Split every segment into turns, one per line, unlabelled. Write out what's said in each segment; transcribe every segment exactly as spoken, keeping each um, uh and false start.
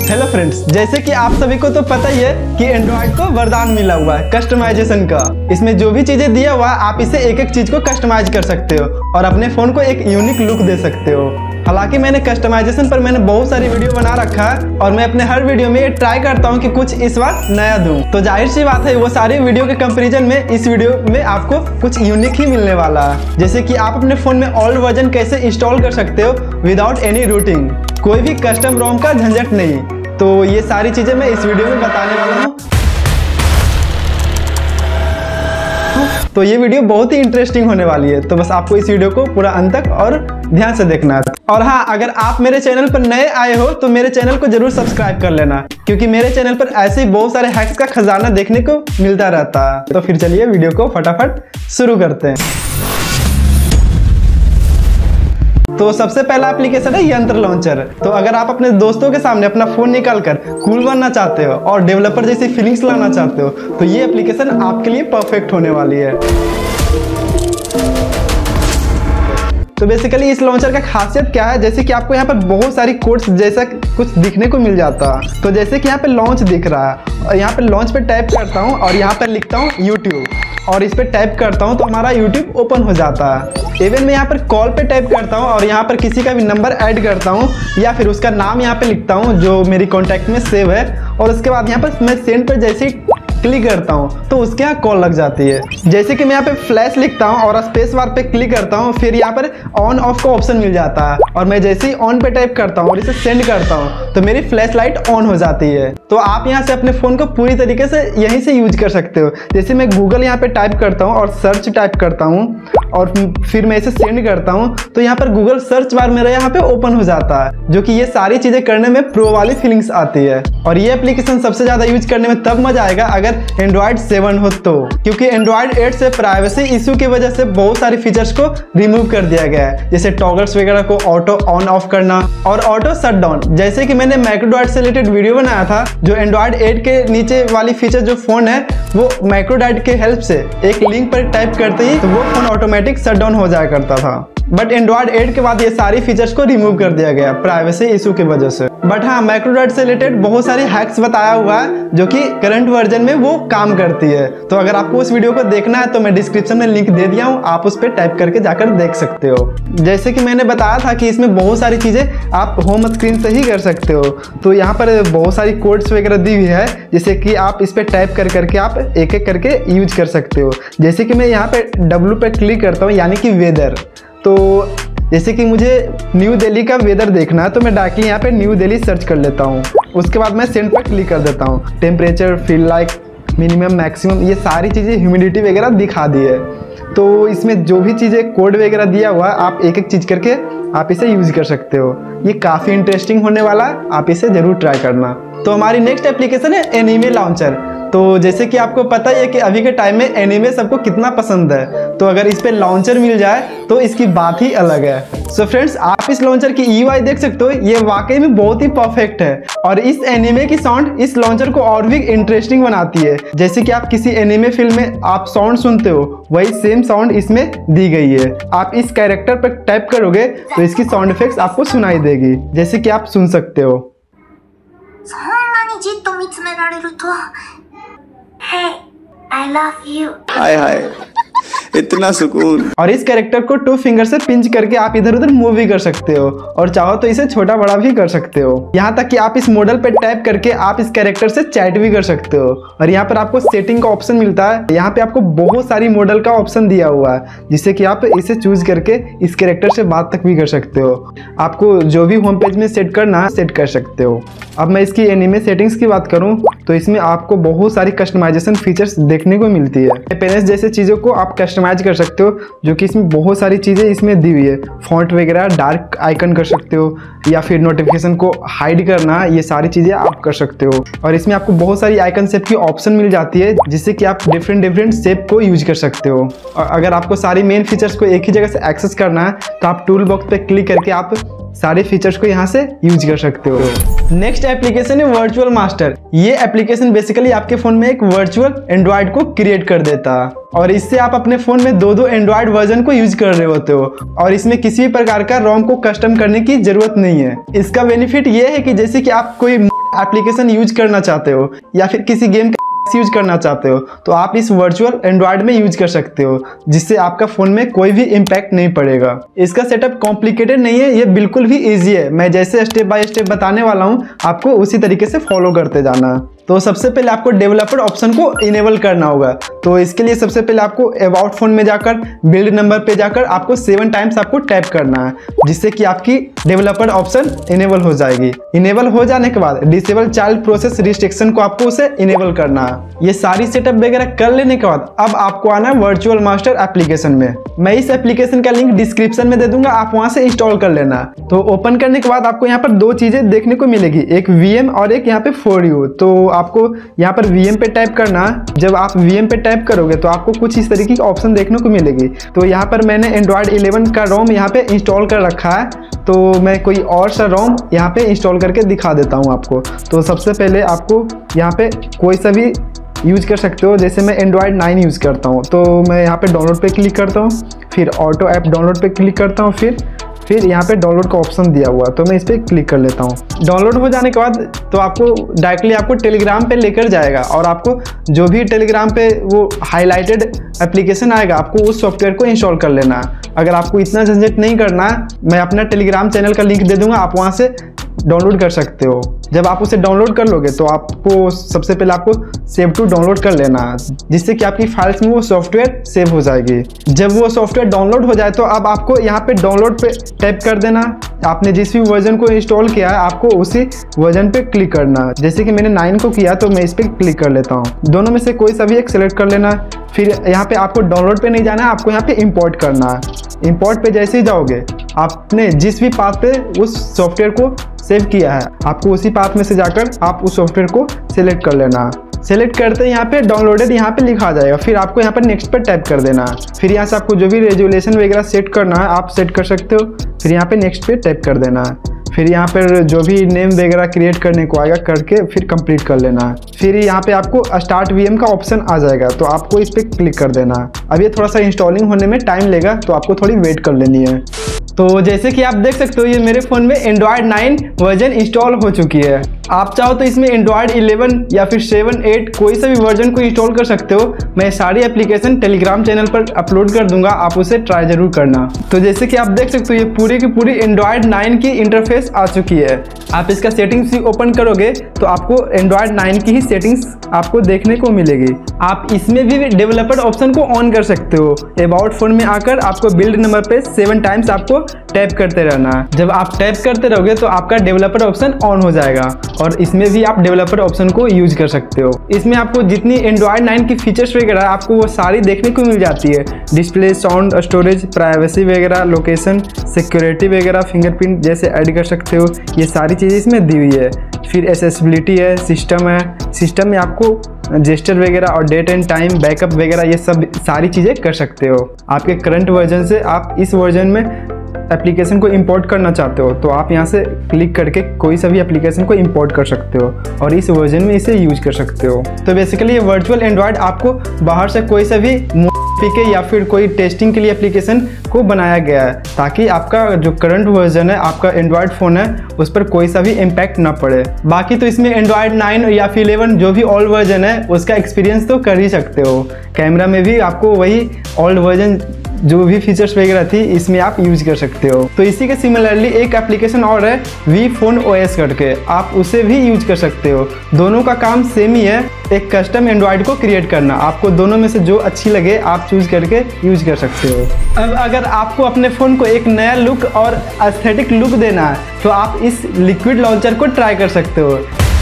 Hello friends, जैसे कि आप सभी को तो पता ही है कि एंड्रॉइड को वरदान मिला हुआ है कस्टमाइजेशन का। इसमें जो भी चीजें दिया हुआ है आप इसे एक एक चीज को कस्टमाइज कर सकते हो और अपने फोन को एक यूनिक लुक दे सकते हो। हालांकि मैंने कस्टमाइजेशन पर मैंने बहुत सारी वीडियो बना रखा है और मैं अपने हर वीडियो में ये ट्राई करता हूँ कि कुछ इस बार नया दूं। तो जाहिर सी बात है वो सारी वीडियो के कंपैरिजन में इस वीडियो में आपको कुछ यूनिक ही मिलने वाला है। जैसे कि आप अपने फोन में ओल्ड वर्जन कैसे इंस्टॉल कर सकते हो विदाउट एनी रूटिंग, कोई भी कस्टम रोम का झंझट नहीं। तो ये सारी चीजें मैं इस वीडियो में बताने वाला हूँ। तो ये वीडियो बहुत ही इंटरेस्टिंग होने वाली है, तो बस आपको इस वीडियो को पूरा अंत तक और ध्यान से देखना है। और हाँ, अगर आप मेरे चैनल पर नए आए हो तो मेरे चैनल को जरूर सब्सक्राइब कर लेना, क्योंकि मेरे चैनल पर ऐसे ही बहुत सारे हैक्स का खजाना देखने को मिलता रहता है। तो फिर चलिए वीडियो को फटाफट शुरू करते हैं। तो सबसे पहला एप्लीकेशन है यंत्र लॉन्चर। तो अगर आप अपने दोस्तों के सामने अपना फोन निकालकर कूल बनना चाहते हो और डेवलपर जैसी फीलिंग्स लाना चाहते हो तो ये एप्लीकेशन आपके लिए परफेक्ट होने वाली है। तो बेसिकली इस लॉन्चर का खासियत क्या है, जैसे कि आपको यहाँ पर बहुत सारी कोड्स जैसा कुछ दिखने को मिल जाता है। तो जैसे कि यहाँ पे लॉन्च दिख रहा है और यहाँ पे लॉन्च पे टाइप करता हूँ और यहाँ पर लिखता हूँ यूट्यूब और इस पे टाइप करता हूँ तो हमारा यूट्यूब ओपन हो जाता है। इवन मैं यहाँ पर कॉल पे टाइप करता हूँ और यहाँ पर किसी का भी नंबर ऐड करता हूँ या फिर उसका नाम यहाँ पे लिखता हूँ जो मेरी कॉन्टैक्ट में सेव है और उसके बाद यहाँ पर मैं सेंड पर जैसे ही क्लिक करता हूँ तो उसके यहाँ कॉल लग जाती है। जैसे कि मैं यहाँ पे फ्लैश लिखता हूँ और स्पेस बार पे क्लिक करता हूँ, फिर यहाँ पर ऑन ऑफ का ऑप्शन मिल जाता है और मैं जैसे ही ऑन पे टाइप करता हूँ और इसे सेंड करता हूँ तो मेरी फ्लैश लाइट ऑन हो जाती है। तो आप यहाँ से अपने फोन को पूरी तरीके से यहीं से यूज कर सकते हो। जैसे मैं गूगल यहाँ पे टाइप करता हूँ और सर्च टाइप करता हूँ और फिर मैं इसे सेंड करता हूँ तो यहाँ पर गूगल सर्च बार मेरा यहाँ पे ओपन हो जाता है, जो कि ये सारी चीजें करने में प्रो वाली फीलिंग्स आती है। और ये एप्लीकेशन सबसे ज्यादा यूज करने में तब मजा आएगा अगर एंड्रॉइड सेवन हो तो, क्योंकि एंड्रॉइड एट से प्राइवेसी इश्यू की वजह से बहुत सारी फीचर्स को रिमूव कर दिया गया है, जैसे टॉगल्स वगैरह को ऑटो ऑन ऑफ करना और ऑटो शट डाउन। जैसे कि मैंने माइक्रोडॉट से रिलेटेड वीडियो बनाया था, जो एंड्रॉइड एट के नीचे वाली फीचर जो फोन है वो माइक्रोडॉट के हेल्प से एक लिंक पर टाइप करते ही तो वो फोन ऑटोमेटिक शट डाउन हो जाया करता था। बट एंड्रॉइड एट के बाद ये सारी फीचर्स को रिमूव कर दिया गया प्राइवेसी इशू की वजह से। बट हाँ, माइक्रोडॉट से रिलेटेड बहुत सारी हैक्स बताया हुआ है जो कि करंट वर्जन में वो काम करती है। तो अगर आपको उस वीडियो को देखना है तो मैं डिस्क्रिप्शन में लिंक दे दिया हूँ, आप उस पर टाइप करके जाकर देख सकते हो। जैसे कि मैंने बताया था कि इसमें बहुत सारी चीजें आप होम स्क्रीन से ही कर सकते हो। तो यहाँ पर बहुत सारी कोड्स वगैरह दी हुई है, जैसे कि आप इस पर टाइप कर करके आप एक एक करके यूज कर सकते हो। जैसे कि मैं यहाँ पे डब्ल्यू पे क्लिक करता हूँ यानी कि वेदर। तो जैसे कि मुझे न्यू दिल्ली का वेदर देखना है तो मैं डायरेक्टली यहाँ पे न्यू दिल्ली सर्च कर लेता हूँ। उसके बाद मैं सेंड पर क्लिक कर देता हूँ। Temperature, feel like, minimum, maximum, ये सारी चीज़ें ह्यूमिडिटी वगैरह दिखा दी है। तो इसमें जो भी चीज़ें कोड वगैरह दिया हुआ है आप एक एक चीज़ करके आप इसे यूज कर सकते हो। ये काफ़ी इंटरेस्टिंग होने वाला है, आप इसे ज़रूर ट्राई करना। तो हमारी नेक्स्ट एप्लीकेशन है एनिमे लॉन्चर। तो जैसे कि आपको पता ही है कि अभी के टाइम में एनिमे सबको कितना पसंद है, तो अगर इस पे लॉन्चर मिल जाए तो इसकी बात ही अलग है। सो so फ्रेंड्स, आप इस लॉन्चर की यूआई देख सकते हो, ये वाकई में बहुत ही परफेक्ट है और इस एनिमे की साउंड इस लॉन्चर को और भी इंटरेस्टिंग बनाती है। जैसे कि आप किसी एनिमे फिल्म में आप साउंड सुनते हो, वही सेम साउंड इसमें दी गई है। आप इस कैरेक्टर पर टाइप करोगे तो इसकी साउंड इफेक्ट्स आपको सुनाई देगी, जैसे कि आप सुन सकते हो।
Hey, I love you.
हाय हाय, इतना सुकून।
और इस कैरेक्टर को टू फिंगर से पिंच करके आप इधर उधर मूव भी कर सकते हो और चाहो तो इसे छोटा बड़ा भी कर सकते हो। यहाँ तक कि आप इस मॉडल पे टाइप करके आप इस कैरेक्टर से चैट भी कर सकते हो। और यहाँ पर आपको सेटिंग का ऑप्शन मिलता है, यहाँ पे आपको बहुत सारी मॉडल का ऑप्शन दिया हुआ है, जिससे कि आप इसे चूज करके इस कैरेक्टर से बात तक भी कर सकते हो। आपको जो भी होम पेज में सेट करना है सेट कर सकते हो। अब मैं इसकी एनिमे सेटिंग्स की बात करूँ तो इसमें आपको बहुत सारी कस्टमाइजेशन फीचर्स देखने को मिलती है। पेरेंट्स जैसे चीज़ों को आप कस्टमाइज कर सकते हो, जो कि इसमें बहुत सारी चीज़ें इसमें दी हुई है। फॉन्ट वगैरह डार्क आइकन कर सकते हो या फिर नोटिफिकेशन को हाइड करना, ये सारी चीज़ें आप कर सकते हो। और इसमें आपको बहुत सारी आइकन शेप की ऑप्शन मिल जाती है, जिससे कि आप डिफरेंट डिफरेंट शेप को यूज कर सकते हो। और अगर आपको सारी मेन फीचर्स को एक ही जगह से एक्सेस करना है तो आप टूल बॉक्स पे क्लिक करके आप सारे फीचर्स को यहाँ से यूज कर सकते हो। नेक्स्ट एप्लीकेशन है वर्चुअल मास्टर। ये एप्लीकेशन बेसिकली आपके फोन में एक वर्चुअल एंड्रॉइड को क्रिएट कर देता है और इससे आप अपने फोन में दो दो एंड्रॉइड वर्जन को यूज कर रहे होते हो और इसमें किसी भी प्रकार का रोम को कस्टम करने की जरूरत नहीं है। इसका बेनिफिट ये है कि जैसे कि आप कोई एप्लीकेशन यूज करना चाहते हो या फिर किसी गेम का यूज करना चाहते हो तो आप इस वर्चुअल एंड्रॉयड में यूज कर सकते हो, जिससे आपका फोन में कोई भी इम्पैक्ट नहीं पड़ेगा। इसका सेटअप कॉम्प्लिकेटेड नहीं है, ये बिल्कुल भी इजी है। मैं जैसे स्टेप बाय स्टेप बताने वाला हूँ आपको उसी तरीके से फॉलो करते जाना। तो सबसे पहले आपको डेवलपर ऑप्शन को इनेबल करना होगा। तो इसके लिए सबसे पहले आपको अबाउट फोन में जाकर बिल्ड नंबर पे जाकर आपको सेवन टाइम्स आपको टैप करना है, जिससे कि आपकी डेवलपर ऑप्शन इनेबल हो जाएगी। इनेबल हो जाने के बाद डिसेबल चाइल्ड प्रोसेस रिस्ट्रिक्शन को आपको उसे इनेबल करना है। ये सारी सेटअप वगैरह कर लेने के बाद अब आपको आना है वर्चुअल मास्टर एप्लीकेशन में। मैं इस एप्लीकेशन का लिंक डिस्क्रिप्शन में दे दूंगा, आप वहां से इंस्टॉल कर लेना। तो ओपन करने के बाद आपको यहाँ पर दो चीजें देखने को मिलेगी, एक वीएम और एक यहाँ पे फॉर यू। तो आपको यहाँ पर वीएम पे टाइप करना। जब आप वीएम पे टाइप करोगे तो आपको कुछ इस तरीके की ऑप्शन देखने को मिलेगी। तो यहाँ पर मैंने एंड्रॉयड इलेवन का रोम यहाँ पे इंस्टॉल कर रखा है, तो मैं कोई और सा रोम यहाँ पे इंस्टॉल करके दिखा देता हूँ आपको। तो सबसे पहले आपको यहाँ पे कोई सा भी यूज कर सकते हो, जैसे मैं एंड्रॉयड नाइन यूज़ करता हूँ तो मैं यहाँ पे डाउनलोड पे क्लिक करता हूँ, फिर ऑटो ऐप डाउनलोड पे क्लिक करता हूँ, फिर फिर यहाँ पे डाउनलोड का ऑप्शन दिया हुआ तो मैं इस पर क्लिक कर लेता हूँ। डाउनलोड हो जाने के बाद तो आपको डायरेक्टली आपको टेलीग्राम पे लेकर जाएगा और आपको जो भी टेलीग्राम पे वो हाईलाइटेड एप्लीकेशन आएगा आपको उस सॉफ्टवेयर को इंस्टॉल कर लेना। अगर आपको इतना झंझट नहीं करना, मैं अपना टेलीग्राम चैनल का लिंक दे दूंगा, आप वहाँ से डाउनलोड कर सकते हो। जब आप उसे डाउनलोड कर लोगे तो आपको सबसे पहले आपको सेव टू डाउनलोड कर लेना, जिससे कि आपकी फाइल्स में वो सॉफ्टवेयर सेव हो जाएगी। जब वो सॉफ्टवेयर डाउनलोड हो जाए तो अब आपको यहाँ पे डाउनलोड पे टैप कर देना। आपने जिस भी वर्जन को इंस्टॉल किया है आपको उसी वर्जन पे क्लिक करना। जैसे कि मैंने नाइन को किया तो मैं इस पर क्लिक कर लेता हूँ। दोनों में से कोई सा भी एक सिलेक्ट कर लेना। फिर यहाँ पे आपको डाउनलोड पे नहीं जाना है, आपको यहाँ पे इंपोर्ट करना है। इंपोर्ट पे जैसे ही जाओगे आपने जिस भी पाथ पे उस सॉफ्टवेयर को सेव किया है आपको उसी पाथ में से जाकर आप उस सॉफ्टवेयर को सिलेक्ट कर लेना। सेलेक्ट करते ही यहाँ पे डाउनलोडेड यहाँ पे लिखा आ जाएगा, फिर आपको यहाँ पर नेक्स्ट पर टैप कर देना। फिर यहाँ से आपको जो भी रेजुलेशन वगैरह सेट करना है आप सेट कर सकते हो, फिर यहाँ पे नेक्स्ट पे टैप कर देना। फिर यहाँ पर जो भी नेम वगैरह क्रिएट करने को आएगा करके फिर कंप्लीट कर लेना। फिर यहाँ पे आपको स्टार्ट वीएम का ऑप्शन आ जाएगा तो आपको इस पर क्लिक कर देना। अब ये थोड़ा सा इंस्टॉलिंग होने में टाइम लेगा तो आपको थोड़ी वेट कर लेनी है। तो जैसे कि आप देख सकते हो ये मेरे फ़ोन में एंड्रॉयड नाइन वर्जन इंस्टॉल हो चुकी है। आप चाहो तो इसमें एंड्रॉयड इलेवन या फिर सेवन, एट कोई सा भी वर्जन को इंस्टॉल कर सकते हो। मैं सारी एप्लीकेशन टेलीग्राम चैनल पर अपलोड कर दूंगा, आप उसे ट्राई जरूर करना। तो जैसे कि आप देख सकते हो ये पूरी की पूरी एंड्रॉयड नाइन की इंटरफेस आ चुकी है। आप इसका सेटिंग्स भी ओपन करोगे तो आपको एंड्रॉयड नाइन की ही सेटिंग्स आपको देखने को मिलेगी। आप इसमें भी डेवलपर ऑप्शन को ऑन कर सकते हो। अबाउट फोन में आकर आपको बिल्ड नंबर पे सेवन टाइम्स आपको टैप करते रहना है। जब आप टैप करते रहोगे तो आपका डेवलपर ऑप्शन ऑन हो जाएगा और इसमें भी आप डेवलपर ऑप्शन को यूज कर सकते हो। इसमें आपको जितनी एंड्रॉयड नाइन की फीचर्स वगैरह आपको वो सारी देखने को मिल जाती है। डिस्प्ले, साउंड, स्टोरेज, प्राइवेसी वगैरह, लोकेशन, सिक्योरिटी वगैरह, फिंगरप्रिंट जैसे ऐड कर सकते हो, ये सारी चीज़ें इसमें दी हुई है। फिर एसेसिबिलिटी है, सिस्टम है, सिस्टम में आपको जेस्टर वगैरह और डेट एंड टाइम बैकअप वगैरह ये सब सारी चीज़ें कर सकते हो। आपके करंट वर्जन से आप इस वर्जन में एप्लीकेशन को इंपोर्ट करना चाहते हो तो आप यहाँ से क्लिक करके कोई सा भी एप्लीकेशन को इंपोर्ट कर सकते हो और इस वर्जन में इसे यूज कर सकते हो। तो बेसिकली ये वर्चुअल एंड्रॉयड आपको बाहर से कोई सा भी के या फिर कोई टेस्टिंग के लिए एप्लीकेशन को बनाया गया है ताकि आपका जो करंट वर्जन है, आपका एंड्रॉयड फ़ोन है, उस पर कोई सा भी इम्पैक्ट ना पड़े। बाकी तो इसमें एंड्रॉयड नाइन या फिर इलेवन जो भी ओल्ड वर्जन है उसका एक्सपीरियंस तो कर ही सकते हो। कैमरा में भी आपको वही ओल्ड वर्जन जो भी फीचर्स वगैरह थी इसमें आप यूज कर सकते हो। तो इसी के सिमिलरली एक एप्लीकेशन और है वी फोन ओएस करके, आप उसे भी यूज कर सकते हो। दोनों का काम सेम ही है, एक कस्टम एंड्रॉयड को क्रिएट करना। आपको दोनों में से जो अच्छी लगे आप चूज करके यूज कर सकते हो। अब अगर आपको अपने फ़ोन को एक नया लुक और एस्थेटिक लुक देना है तो आप इस लिक्विड लॉन्चर को ट्राई कर सकते हो।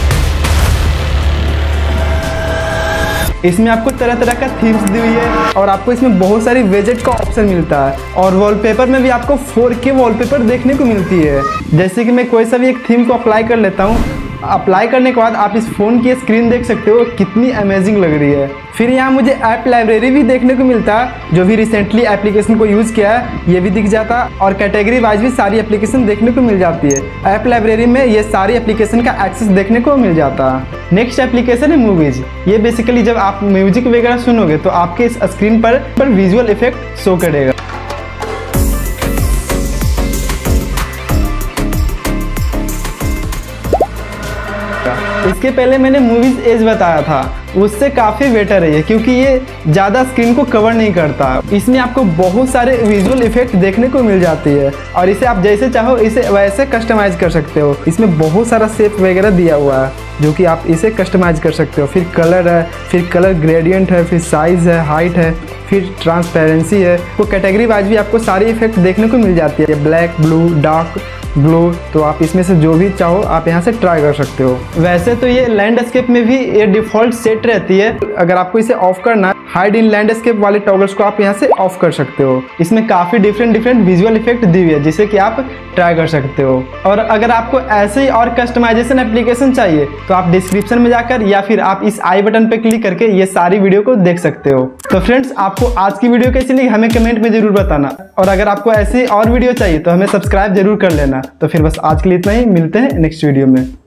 इसमें आपको तरह तरह का थीम्स दी हुई है और आपको इसमें बहुत सारी वेजेट का ऑप्शन मिलता है और वॉलपेपर में भी आपको फोर के वॉलपेपर देखने को मिलती है। जैसे कि मैं कोई सा भी एक थीम को अप्लाई कर लेता हूँ। अप्लाई करने के बाद आप इस फ़ोन की स्क्रीन देख सकते हो कितनी अमेजिंग लग रही है। फिर यहाँ मुझे ऐप लाइब्रेरी भी देखने को मिलता है, जो भी रिसेंटली एप्लीकेशन को यूज़ किया है ये भी दिख जाता और कैटेगरी वाइज भी सारी एप्लीकेशन देखने को मिल जाती है। ऐप लाइब्रेरी में ये सारी एप्लीकेशन का एक्सेस देखने को मिल जाता है। नेक्स्ट एप्लीकेशन है मूवीज। ये बेसिकली जब आप म्यूजिक वगैरह सुनोगे तो आपके इस स्क्रीन पर, पर विजुअल इफेक्ट शो करेगा। इसके पहले मैंने मूवीज एज बताया था, उससे काफ़ी बेटर है ये, क्योंकि ये ज़्यादा स्क्रीन को कवर नहीं करता। इसमें आपको बहुत सारे विजुअल इफेक्ट देखने को मिल जाती है और इसे आप जैसे चाहो इसे वैसे कस्टमाइज कर सकते हो। इसमें बहुत सारा शेप वगैरह दिया हुआ है जो कि आप इसे कस्टमाइज कर सकते हो। फिर कलर है, फिर कलर ग्रेडियंट है, फिर साइज़ है, हाइट है, फिर ट्रांसपेरेंसी है। तो कैटेगरी वाइज भी आपको सारी इफेक्ट देखने को मिल जाती है, ब्लैक, ब्लू, डार्क, ब्लू। तो आप इसमें से जो भी चाहो आप यहाँ से ट्राई कर सकते हो। वैसे तो ये लैंडस्केप में भी ये डिफ़ॉल्ट सेट रहती है। अगर आपको इसे ऑफ करना है, हाइड इन लैंडस्केप वाले टॉगल्स को आप यहाँ से ऑफ कर सकते हो। इसमें काफ़ी डिफरेंट डिफरेंट विजुअल इफेक्ट दी हुई है जिसे कि आप ट्राई कर सकते हो। और अगर आपको ऐसे ही और कस्टमाइजेशन एप्लीकेशन चाहिए तो आप डिस्क्रिप्शन में जाकर या फिर आप इस आई बटन पर क्लिक करके ये सारी वीडियो को देख सकते हो। तो फ्रेंड्स, आपको आज की वीडियो कैसी लगी हमें कमेंट में जरूर बताना, और अगर आपको ऐसी और वीडियो चाहिए तो हमें सब्सक्राइब जरूर कर लेना। तो फिर बस आज के लिए इतना ही, मिलते हैं नेक्स्ट वीडियो में।